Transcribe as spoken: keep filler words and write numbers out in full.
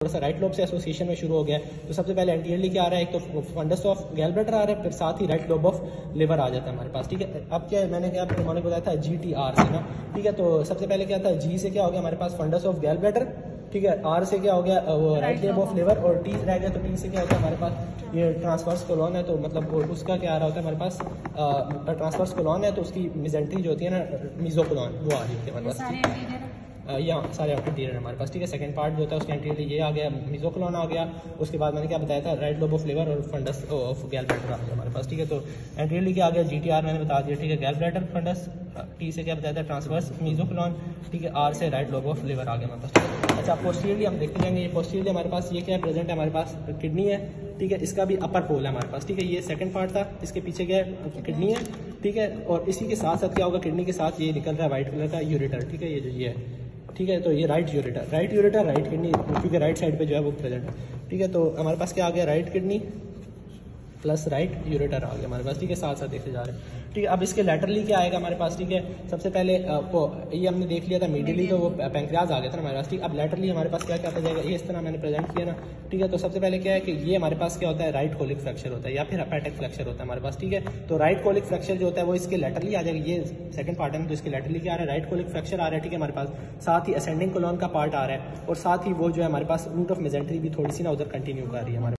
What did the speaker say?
थोड़ा सा right lobe से एसोसिएशन में शुरू हो गया है। तो सबसे पहले एंटीरियरली क्या आ रहा है, एक तो फंडस ऑफ गैल ब्लैडर आ रहा है, फिर साथ ही राइट लोब ऑफ लिवर आ जाता है हमारे पास। ठीक है, अब क्या है, मैंने क्या आपको मैंने बताया था जी टी आर से ना। ठीक है, तो सबसे पहले क्या था, जी से क्या हो गया हमारे पास फंडस ऑफ गैल ब्लैडर। ठीक है, आर से क्या हो गया वो राइट लोब ऑफ लिवर, और टी रह गया तो टी से क्या होता है हमारे पास ये ट्रांसवर्स कोलॉन है। तो मतलब वो उसका क्या आ रहा होता है हमारे पास ट्रांसवर्स कोलॉन है, तो उसकी मिजेंट्री जो होती है ना मीजोकोलॉन, वो आ रही होती है हमारे पास। यहाँ सारे एंटीरियर हमारे पास। ठीक है, सेकंड पार्ट जो होता है उसके एंटीरियर ये आ गया, मीजोकोलॉन आ गया। उसके बाद मैंने क्या बताया था, राइट लोब ऑफ लिवर और फंडस ऑफ गैल ब्लैडर आ गया हमारे पास। ठीक है, तो एंटीरियरली क्या आ गया, जी टी आर मैंने बता दिया। ठीक है, गैल ब्लैडर फंडस, टी से क्या बताया था ट्रांसवर्स मीजोकोलॉन। ठीक है, आर से राइट लोब ऑफ लिवर आ गया हमारे पास। अच्छा, पोस्टीरियरली हम देखते जाएंगे, ये पोस्टीरियरली हमारे पास ये क्या है प्रेजेंट है हमारे पास, किडनी है। ठीक है, इसका भी अपर पोल है हमारे पास। ठीक है, ये सेकंड पार्ट था, इसके पीछे क्या है किडनी है। ठीक है, और इसी के साथ साथ क्या होगा, किडनी के साथ ये निकल रहा है व्हाइट कलर का यूरेटर। ठीक है, ये जो ये है, ठीक है, तो ये right ureter, right ureter right kidney, क्योंकि राइट साइड पे जो है वो प्रेजेंट है। ठीक है, तो हमारे पास क्या आ गया, right kidney plus right ureter आ गया हमारे पास। ठीक है, साथ साथ देखते जा रहे हैं। ठीक है, अब इसके लैटरली क्या आएगा हमारे पास। ठीक है, सबसे पहले वो ये हमने देख लिया था मीडियली, तो वो पैंक्रियाज आ गया था हमारे पास। ठीक, अब लैटरली हमारे पास क्या क्या आता जाएगा, ये इस तरह मैंने प्रेजेंट किया ना। ठीक है, तो सबसे पहले क्या है कि ये हमारे पास क्या होता है, राइट कोलिक फ्रैक्चर होता है या फिर हेपेटिक फ्रैक्चर होता है हमारे पास। ठीक है, तो राइट कोलिक फ्रैक्चर जो होता है वो इसके लैटरली आ जाएगा, ये सेकंड पार्ट है तो इसके लैटरली क्या आ रहा है, राइट कोलिक फ्रैक्चर आ रहा है। ठीक है, हमारे पास साथ ही असेंडिंग कोलॉन का पार्ट आ रहा है, और साथ ही वो जो है हमारे पास रूट ऑफ मेजेंट्री भी थोड़ी सी ना उधर कंटिन्यू कर रही है हमारे